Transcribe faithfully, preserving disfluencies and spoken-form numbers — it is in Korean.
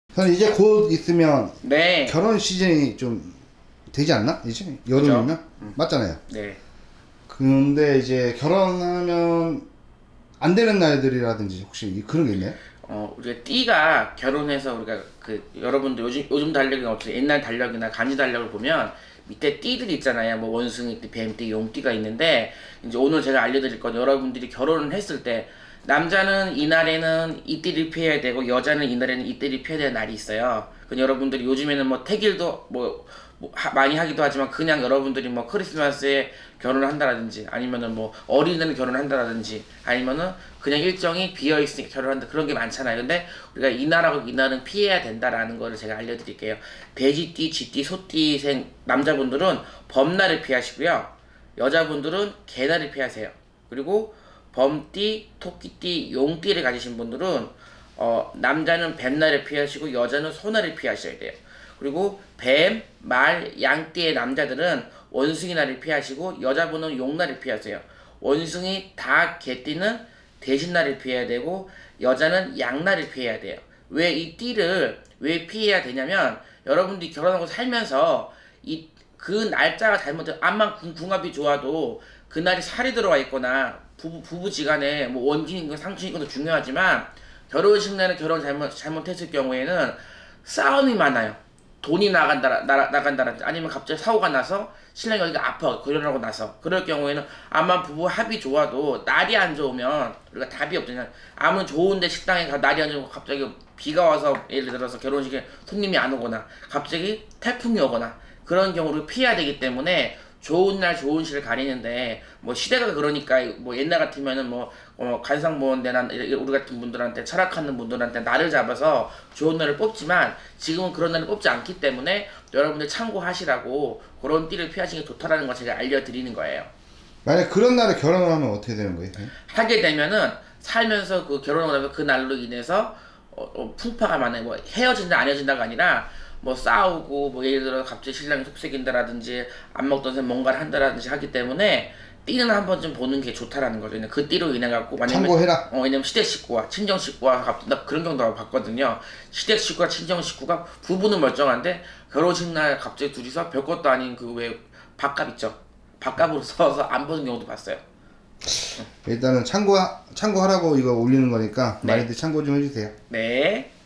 저는 이제 곧 있으면 네. 결혼 시즌이 좀 되지 않나? 이제 여름이면 음. 맞잖아요. 네. 근데 이제 결혼하면 안 되는 날들이라든지 혹시 그런 게 있나요? 어, 우리가 띠가 결혼해서 우리가 그 여러분들 요즘 요즘 달력이 없어요. 옛날 달력이나 간지 달력을 보면 밑에 띠들이 있잖아요. 뭐 원숭이띠, 뱀띠, 용띠가 있는데 이제 오늘 제가 알려드릴 건 여러분들이 결혼을 했을 때 남자는 이날에는 이 띠를 피해야 되고 여자는 이날에는 이 띠를 피해야 되는 날이 있어요. 그 여러분들이 요즘에는 뭐 택일도 뭐, 뭐 하, 많이 하기도 하지만 그냥 여러분들이 뭐 크리스마스에 결혼을 한다라든지 아니면은 뭐 어린이날 결혼을 한다라든지 아니면은 그냥 일정이 비어있으니까 결혼한다 그런 게 많잖아요. 근데 우리가 이날하고 이날은 피해야 된다라는 거를 제가 알려드릴게요. 돼지띠, 쥐띠, 소띠생 남자분들은 범날을 피하시고요. 여자분들은 개날을 피하세요. 그리고 범띠, 토끼띠, 용띠를 가지신 분들은 어, 남자는 뱀날을 피하시고 여자는 소날을 피하셔야 돼요. 그리고 뱀, 말, 양띠의 남자들은 원숭이 날을 피하시고 여자분은 용날을 피하세요. 원숭이, 닭, 개띠는 대신날을 피해야 되고 여자는 양날을 피해야 돼요. 왜 이 띠를 왜 피해야 되냐면 여러분들이 결혼하고 살면서 이 그 날짜가 잘못된 암만 궁합이 좋아도 그날이 살이 들어와 있거나 부부, 부부지간에 뭐 원진이건 상친이건 중요하지만 결혼식 날에 결혼 잘못, 잘못했을 경우에는 싸움이 많아요. 돈이 나간다, 나, 나간다든지 아니면 갑자기 사고가 나서 신랑이 여기가 아파 결혼하고 나서 그럴 경우에는 아마 부부 합이 좋아도 날이 안 좋으면 우리가 답이 없잖아요. 아무리 좋은데 식당에 가 날이 안 좋고 갑자기 비가 와서 예를 들어서 결혼식에 손님이 안 오거나 갑자기 태풍이 오거나 그런 경우를 피해야 되기 때문에 좋은 날 좋은 시를 가리는데 뭐 시대가 그러니까 뭐 옛날 같으면은 뭐 어, 간상보원대나 우리 같은 분들한테 철학하는 분들한테 날을 잡아서 좋은 날을 뽑지만 지금은 그런 날을 뽑지 않기 때문에 여러분들 참고하시라고 그런 띠를 피하시는 게 좋다라는 걸 제가 알려드리는 거예요. 만약 그런 날에 결혼을 하면 어떻게 되는 거예요? 하게 되면은 살면서 그 결혼을 하면 그 날로 인해서 어, 어, 풍파가 많아요. 뭐 헤어진다 안 헤어진다가 아니라 뭐 싸우고 뭐 예를 들어 갑자기 신랑이 속색인다라든지 안 먹던 새 뭔가를 한다라든지 하기 때문에 띠는 한 번쯤 보는 게 좋다라는 거죠. 그 띠로 인해 갖고 만약에 참고해라. 어 왜냐면 시댁 식구와 친정 식구와 갑자기 나 그런 경우도 봤거든요. 시댁 식구와 친정 식구가 부부는 멀쩡한데 결혼식 날 갑자기 둘이서 별것도 아닌 그 왜 밥값 있죠. 밥값으로 써서 안 보는 경우도 봤어요. 일단은 참고 참고하라고 이거 올리는 거니까 네. 많이들 참고 좀 해주세요. 네.